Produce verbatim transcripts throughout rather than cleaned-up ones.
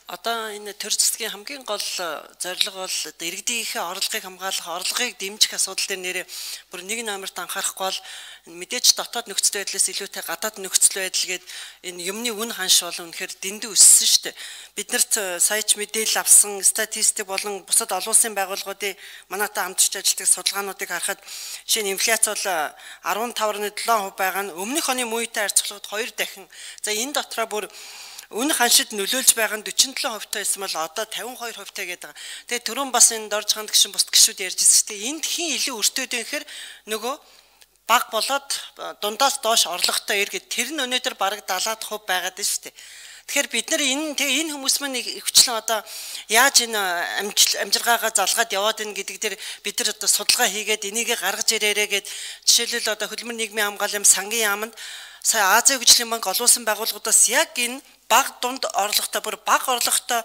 Одоо энэ төр засгийн хамгийн гол зорилго бол иргэдийнхээ орлогыг хамгаалах, орлогыг дэмжих асуудал дээр нэрээ бүр нэг номерт анхаарахгүй бол мэдээж дотоод нөхцөл байдлаас илүүтэй гадаад нөхцөл байдал гээд энэ юмны үн ханш бол үнэхээр дэндүү өссөн шүү дээ. Биднэрт саяч мэдээлэл авсан статистик болон бусад олон улсын байгууллагуудын манайтай хамтарч ажилладаг судалгаануудыг харахад жишээ нь инфляц бол арван тавар нугдугаар хувь байгаа нь өмнөх оны муутай харьцуулахад хоёр дахин. За энэ дотроо бүр үн ханшид нөлөөлж байгаа нь forty-seven хувьтай байсан бол одоо fifty-two хувьтай гэдэг. Тэгээ түрүүн бас энэ дорж ханд гişin бусд гişүүд ярьж ирсэн. Тэгээ энд хин илүү өртөөд байхэр нөгөө баг болоод дундаас доош орлоготой ир гэд тэр нь өнөөдөр бараг seventy хувь байгаад байна шүү дээ. Тэгэхээр бид нар энэ тэгээ энэ хүмүүс маань өвчлэн одоо яаж энэ амжиргаагаа залгаад яваад ийн гэдэг дээр бид нар одоо судалгаа хийгээд энийг гаргаж ирээрээ гэд жишээлбэл одоо хөдөлмөр нийгмийн хамгааллын сангийн яамд сая Азийн хөгжлийн банк олон улсын байгууллагуудаас яг энэ баг дунд орлоготой бүр баг орлоготой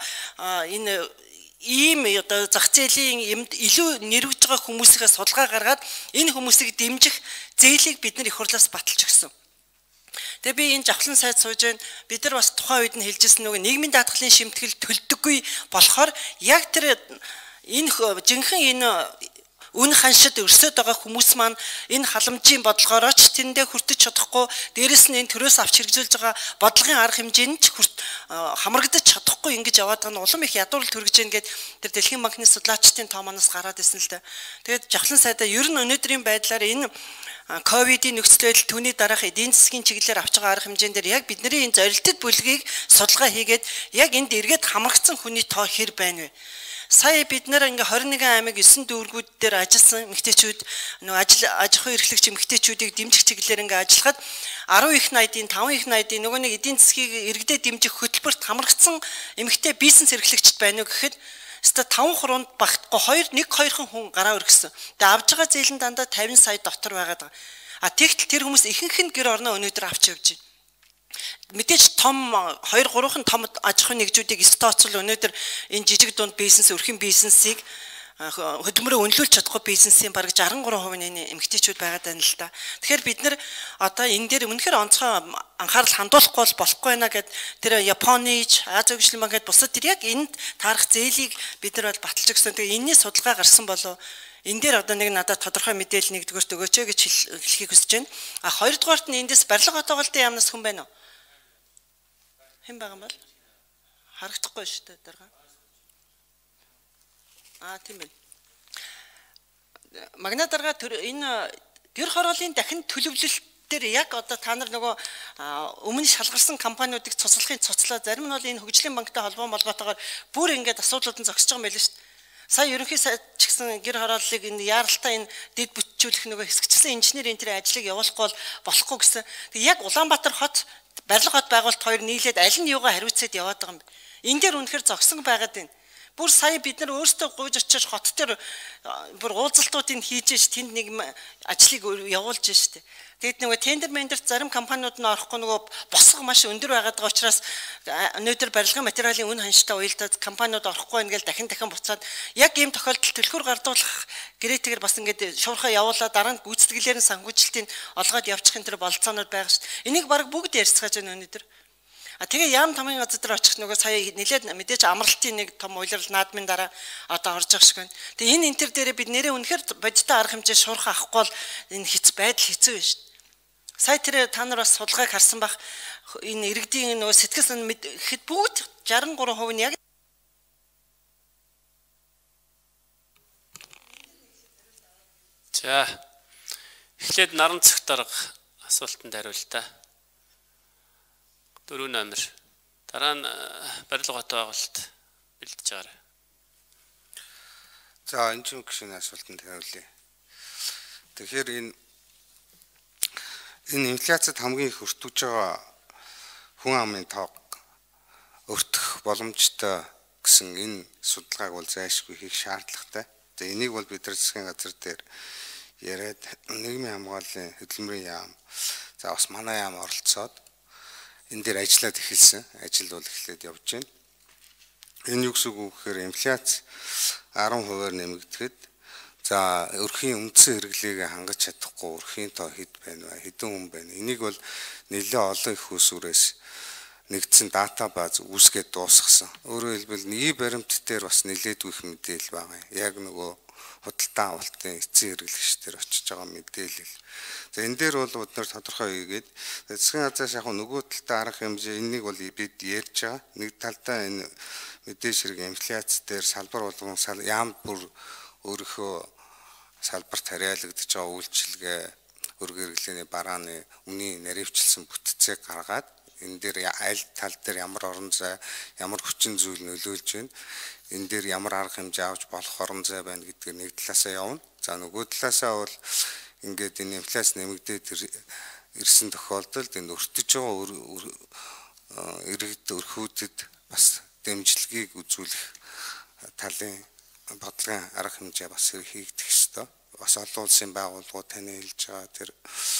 энэ ийм одоо зах зээлийн юмд илүү нэрвж байгаа хүмүүсийнхээ судалгаа гаргаад энэ хүмүүсийг дэмжих зээлийг бид нар их хурлаас баталж өгсөн. Тэгээ би энэ жавхлан сайд сууж байна. Бид нар бас тухайн үед нь хэлжсэн нөгөө нийгмийн даатгалын шимтгэл төлдөггүй болохоор яг тэр энэ жинхэнэ энэ үн ханшид өрсөд байгаа хүмүүс маань энэ халамжийн бодлогоороо ч тэндээ хүртэж чадахгүй, дээрэс нь энэ төрөөс авч хэрэгжүүлж байгаа бодлогын арга хэмжээнд ч хамрагдаж чадахгүй ингэж яваад байгаа нь улам их ядуурл төрөж гин гэд тэр Дэлхийн банкны судлаачдын тоо манаас гараад ирсэн л дээ. Тэгээд жавхлан сайдаа ер нь өнөөдрийн байдлаар энэ ковидын нөхцөл байдал түүний дараах эдийн засгийн чиглэлээр авч байгаа арга хэмжээнд дээр яг бидний энэ зорилттой бүлгийг судалгаа хийгээд яг энд эргээд хамрагдсан хүний тоо хэр байна вэ? Сая бид нэр ингээ twenty-one аймаг nine дүүргүүд дээр ажилласан эмэгтэйчүүд нөгөө ажил аж ахуйн эрхлэгч эмэгтэйчүүдийг дэмжих чиглэлээр ингээ ажиллахад ten их найдын five их найдын нөгөө нэг эдийн засгийг иргэдээ дэмжих хөтөлбөрт хамрагдсан эмэгтэй бизнес эрхлэгчд байна уу гэхэд өстө five хуруунд багтахгүй two one two хүн гараа өргөсөн. Тэгээ авж байгаа зээл нь дандаа fifty сая дотор байгаад байгаа. А тэгтэл тэр хүмүүс ихэнх нь гэр орноо өнөөдөр авч явж байна. Мэдээж том two three том аж ахуйн нэгжүүдийг стооцвол өнөөдөр энэ жижиг дунд бизнес өрхийн бизнесийг хөдөлмөрөө үнэлүүлж чадахгүй бизнесийн бараг sixty-three percent нь эмэгтэйчүүд байгаад байна л да. Тэгэхээр бид нэр одоо энэ дээр үнэхээр онцгой анхаарал хандуулахгүй бол болохгүй байна гэд тэр Японы, Азийн хөгжлийн банк гэд бусад тэр яг энд таарах зээлийг бид нар бол баталж өгсөн. Тэгээ энэний судалгаа гарсан болов энэ дээр одоо нэг надад тодорхой мэдээлэл нэгдүгээрт өгөөч гэж хэлхийг хүсэж байна. А хоёрдугаарт нь эндээс барилга отоголтын яамнаас хүн байна уу? Хэн байгаа юм бол? Харагдахгүй шүү дээ дарга. Аа тийм ээ. Магна дарга энэ гэр хорооллын дахин төлөвлөлт дээр яг одоо та нар нөгөө өмнө шалгарсан компаниудыг цуцлахын цуцлаа зарим нь бол энэ хөгжлийн банктай холбоо молготойгоор бүр ингээд асуудлууд нь зогсож байгаа юм байл шүү дээ. Сая ерөнхий сайд ч гэсэн гэр хорооллыг энэ яаралтай энэ дэд бүтцүүлэх нөгөө хэсэгчсэн инженерийн тэр ажлыг явуулахгүй бол болохгүй гэсэн. Тэг яг Улаанбаатар хот барилга хот байгуулалт хоёр нийлээд аль нь юугаа хариуцаад яваад байгаа юм бэ? Энэ дээр үнэхээр зогсон байгаад байна. Бүр сая бид нар өөрсдөө гуйж очиж хот дээр бүр уулзалтуудыг хийж ш тэнд нэг ажлыг явуулж штэ. Тэгэд нөгөө тендер мендерт зарим компаниуд нь орохгүй нөгөө босго маш өндөр байгаад байгаа учраас өнөөдөр барилгын материалын үн ханштай уялдаад компаниуд орохгүй ингээл дахин дахин буцаад яг ийм тохиолдолд төлхөр гардуулах гэрээтэйгэр бас ингээд шуурхаа явуулаад дараа нь гүйцэтгэлээр нь санхүүжилтийн олгоод явчихын тэр бололцоонууд байгаа шүү дээ. Энийг баг бүгд ярьцгааж байна өнөөдөр. А тэгээ яам тамгийн газар дээр очих нөгөө сая нэлээд мэдээж амралтын нэг том уйлрал наадмын дараа одоо орж байгаа шиг байна. Тэгээ энэ энтер дээрээ бид нэрээ үнэхээр бодиттой арга хэмжээ шуурхаа авахгүй бол энэ хэц байдал хэцүү байна шүү дээ. Сая тэр та нар бас судалгааг харсан бах энэ иргэдийн нөгөө сэтгэл сан хэд бүгд sixty-three percent нь яг За эхлээд наран цогт дарга асуултанд хариулъя та. four номер. Дараа нь барилга хот байгуулалт бэлдэж байгаарай. За энэ ч гişin асуултанд хариулъя. Тэгэхээр энэ энэ инфляцид хамгийн их өртөж байгаа хүн амын тоог өртөх боломжтой гэсэн энэ судалгааг бол зайлшгүй хийх шаардлагатай. Тэгээ энийг бол бид нар засгийн газар дээр яриад нийгмийн хамгааллын хөдөлмөрийн яам за бас манай яам оролцоод энэ дээр ажиллаад эхэлсэн. Ажил бол эхлээд явж байна. Энэ юу гэсэн үг вэ гэхээр инфляц ten percent-аар нэмэгдэхэд за өрхийн үндсэн хэрэглээг хангаж чадахгүй өрхийн тоо хэд байна вэ? Хэдэн хүн байна? Энийг бол нэлээд олон их усүрээс нэгдсэн дата бааз үүсгээд дуусгасан. Өөрөөр хэлбэл нийгэм баримт дээр бас нэлээдгүй их мэдээлэл байгаа. Яг нөгөө худалдан авалтын эцсийн хэрэглэгчдэр очиж байгаа мэдээлэл. За энэ дээр бол бид нар тодорхой хийгээд засгийн газраас яг нөгөө талдаа арга хэмжээ энэнийг бол бид ярьж байгаа. Нэг талдаа энэ мэдээж хэрэг инфляц дээр салбар болгон яамд бүр өөрийнхөө салбарт хариалагдж байгаа үйлчилгээ өргө хэрэглээний барааны үнийн наривчлсан бүтцийг гаргаад энэ дээр аль тал дээр ямар орон зай, ямар хүчин зүйл нөлөөлж байна. Энэ дээр ямар арга хэмжээ авч болох орон зай байна гэдгийг нэг талаасаа явна. За нөгөө талаасаа бол ингээд энэ инфляц нэмэгдээд ирсэн тохиолдолд энэ өртөж байгаа иргэд өрхүүдэд бас дэмжлэгийг үзүүлэх талын бодлогын арга хэмжээ бас хийгдэх ёстой. Бас олон улсын байгууллагууд таны хэлж байгаа тэр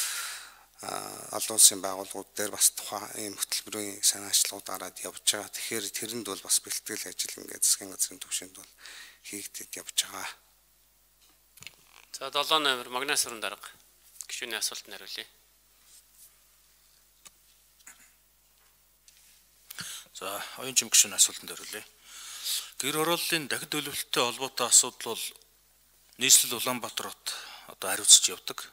олон улсын байгууллагууд дээр бас тухайн ийм хөтөлбөрийн санаачлагууд гараад явж байгаа. Тэгэхээр тэрэнд бол бас бэлтгэл ажил ингээд засгийн газрын түвшинд бол хийгдэж явж байгаа. За долоо номер Магнас уран дарга гишүүний асуултанд хариулъя. За оюун чим гишүүний асуултанд хариулъя. Гэр хорооллын дахид төлөвлөлттэй холбоотой асуудал бол нийслэл Улаанбаатар хот одоо хариуцж явдаг.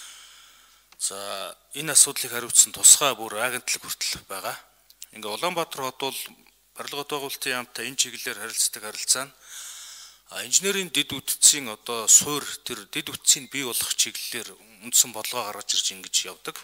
За энэ асуудлыг хариуцсан тусгай бүр агентлаг хүртэл байгаа. Ингээ Улаанбаатар хот бол барилга байгуулалтын яамтай энэ чиглэлээр харилцдаг харилцаа нь инженерийн дэд үтцийн одоо суур тэр дэд үтцийг бий болгох чиглэлээр үндсэн бодлого гаргаж ирж ингэж явдаг.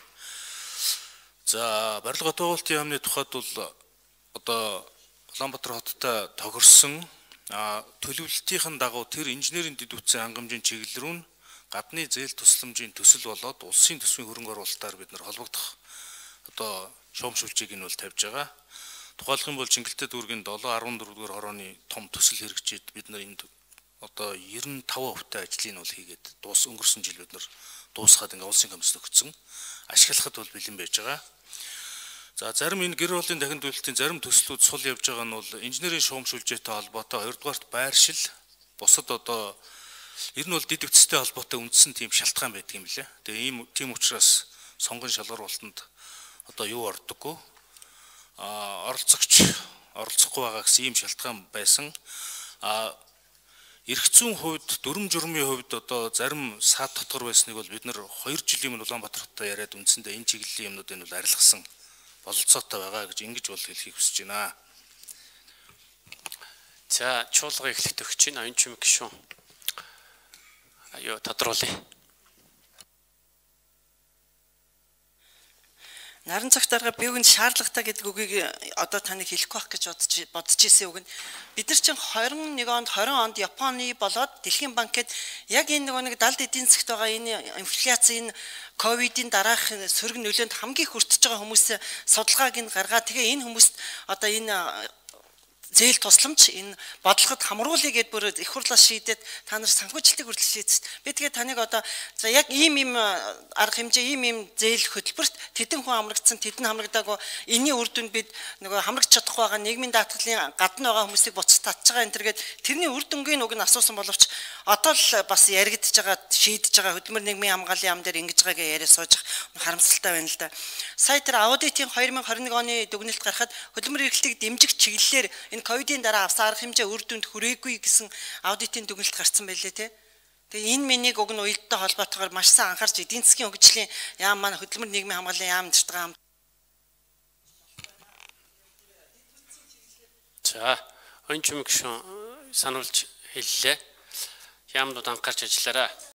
За барилга байгуулалтын яамны тухайд бол одоо Улаанбаатар хоттой тохирсон төлөвлөлтийн дагуу тэр инженерийн дэд үтцийн хангамжийн чиглэл рүү нь гадны зээл тусламжийн төсөл болоод улсын төсвийн хөрөнгө оруулалтаар бид нар холбогдох одоо шуумшуулчийг нь бол тавьж байгаа. Тухайлх юм бол Чингэлтэй дүүргийн долоо арван дөрөв дугаар хорооны том төсөл хэрэгжээд бид нар энд одоо девяносто пять хувьтай ажлыг бол хийгээд дуус өнгөрсөн жил бид нар дуусгаад ингээ улсын комиссд өгсөн. Ашиглахад бол бэлэн байж байгаа. За зарим энэ гэр хорооллын дахин төлөлтийн зарим төслүүд сул явж байгаа нь бол инженерийн шуумшуулжтэй холбоотой хоёрдугаарт байршил бусад одоо ер нь бол дэд үтцтэй холбоотой үндсэн тийм шалтгаан байдаг юм лээ. Тэгээ ийм тийм учраас сонгон шалгаруулалтанд одоо юу ордоггүй а оролцогч оролцохгүй байгаа гэсэн ийм шалтгаан байсан. А эрх зүйн хувьд дүрм журмын хувьд одоо зарим саад дотор байсныг бол бид нар хоёр жилийн өмнө Улаанбаатар хотод яриад үндсэндээ энэ чиглэлийн юмнуудыг бол арилгасан бололцоотой байгаа гэж ингэж бол хэлхийг хүсэж байна. За чуулга эхлэх төгч чинь оюун чим гишүүн аюу тодруулъя. Наран цагт дарга би үгэнд шаардлагатай гэдэг үгийг одоо таныг хэлэхгүй байх гэж бодож бодож ирсэн үг нь бид нар чинь двадцать one онд двадцать онд Японы болоод Дэлхийн банкэд яг энэ нөгөө нэг далд эдийн засгт байгаа энэ инфляц энэ ковидын дараах сөрөг нөлөөнд хамгийн хүртэж байгаа хүмүүсийн судалгааг нь гаргаад тэгээ энэ хүмүүст одоо энэ зээл тусламж энэ бодлогод хамруулъя гэд бүр их хурлаас шийдээд та нар санхүүжилтийг хүртэл шийдсэн. Би тэгээ таныг одоо за яг ийм ийм арга хэмжээ ийм ийм зээл хөтөлбөрт тэдэн хүн хамрагдсан тэдэн хамрагдаагүй энэний үр дүнд бид нөгөө хамрагч чадахгүй байгаа нийгмийн даатгалын гадна байгаа хүмүүсийг буцаж татж байгаа энэ төргээд тэрний үр дүнгийн уг нь асуусан боловч одоо л бас яригдж байгаа шийдэж байгаа хөдөлмөр нийгмийн хамгааллын яам дээр ингэж байгаагээ яриа сууж харамсалтай байна л да. Сая тэр аудитын двадцать twenty-one оны дүгнэлт гарахад хөдөлмөр эрхлэлтийг дэмжих чиглэлээр энэ ковидын дараа авсан арга хэмжээ үр дүнд хүрээгүй гэсэн аудитын дүгнэлт гарсан байлээ те. Тэгээ энэ мэнийг уг нь уялдаа холбоотойгоор маш сайн анхаарч эдийн засгийн хөгжлийн яам маань хөдөлмөр нийгмийн хамгааллын яамд байгаа. За оюун чим гишүүн сануулж хэллээ. Яамнууд анхаарч ажиллаарай.